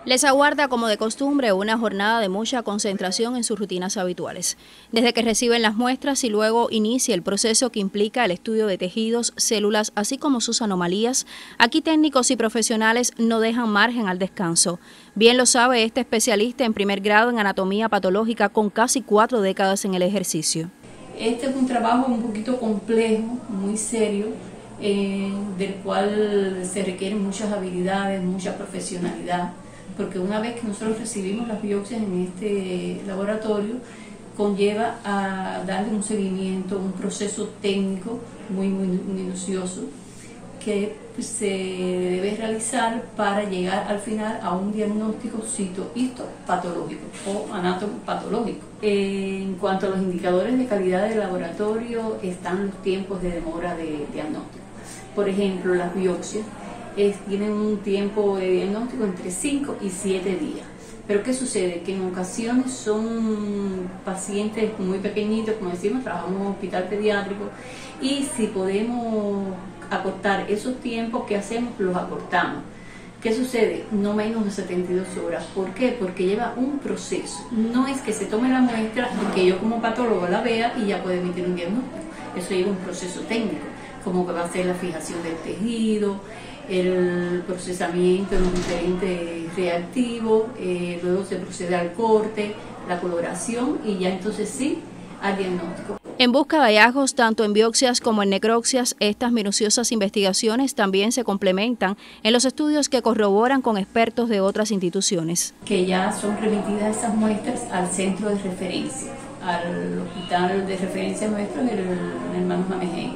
Les aguarda, como de costumbre, una jornada de mucha concentración en sus rutinas habituales. Desde que reciben las muestras y luego inicia el proceso que implica el estudio de tejidos, células, así como sus anomalías, aquí técnicos y profesionales no dejan margen al descanso. Bien lo sabe este especialista en primer grado en anatomía patológica con casi 4 décadas en el ejercicio. Este es un trabajo un poquito complejo, muy serio, del cual se requieren muchas habilidades, mucha profesionalidad, porque una vez que nosotros recibimos las biopsias en este laboratorio, conlleva a darle un seguimiento, un proceso técnico muy minucioso que se debe realizar para llegar al final a un diagnóstico citohistopatológico o anatomopatológico. En cuanto a los indicadores de calidad del laboratorio, están los tiempos de demora de diagnóstico. Por ejemplo, las biopsias tienen un tiempo de diagnóstico entre 5 y 7 días. Pero ¿qué sucede? Que en ocasiones son pacientes muy pequeñitos, como decimos, trabajamos en un hospital pediátrico, y si podemos acortar esos tiempos, ¿qué hacemos? Los acortamos. ¿Qué sucede? No menos de 72 horas. ¿Por qué? Porque lleva un proceso. No es que se tome la muestra y que yo como patólogo la vea y ya pueda emitir un diagnóstico. Eso lleva un proceso técnico, como que va a ser la fijación del tejido, el procesamiento de los diferentes reactivos, luego se procede al corte, la coloración y ya entonces sí al diagnóstico. En busca de hallazgos tanto en biopsias como en necropsias, estas minuciosas investigaciones también se complementan en los estudios que corroboran con expertos de otras instituciones. Que ya son remitidas esas muestras al centro de referencia, al hospital de referencia nuestro en el Hermanos Mamegén,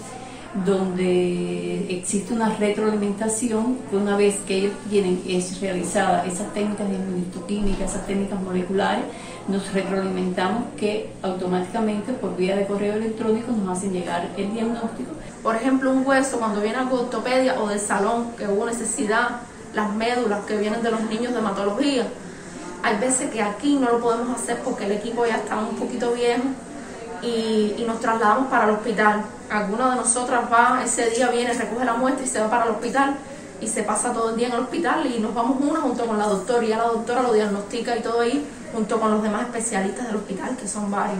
donde existe una retroalimentación que una vez que ellos tienen realizadas esas técnicas de inmunohistoquímica, esas técnicas moleculares, nos retroalimentamos que automáticamente por vía de correo electrónico nos hacen llegar el diagnóstico. Por ejemplo, un hueso cuando viene a ortopedia o del salón que hubo necesidad, las médulas que vienen de los niños de hematología, hay veces que aquí no lo podemos hacer porque el equipo ya está un poquito viejo y nos trasladamos para el hospital. Alguna de nosotras va, ese día viene, recoge la muestra y se va para el hospital y se pasa todo el día en el hospital y nos vamos una junto con la doctora y ya la doctora lo diagnostica y todo ahí junto con los demás especialistas del hospital, que son varios.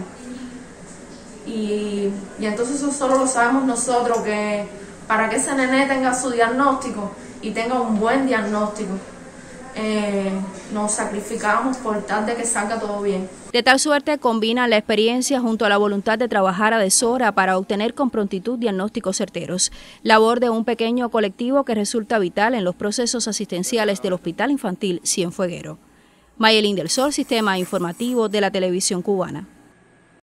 Y entonces eso solo lo sabemos nosotros, que para que ese nené tenga su diagnóstico y tenga un buen diagnóstico, nos sacrificamos por tal de que salga todo bien. De tal suerte combina la experiencia junto a la voluntad de trabajar a deshora para obtener con prontitud diagnósticos certeros. Labor de un pequeño colectivo que resulta vital en los procesos asistenciales del Hospital Infantil Cienfueguero. Mayelín del Sol, Sistema Informativo de la Televisión Cubana.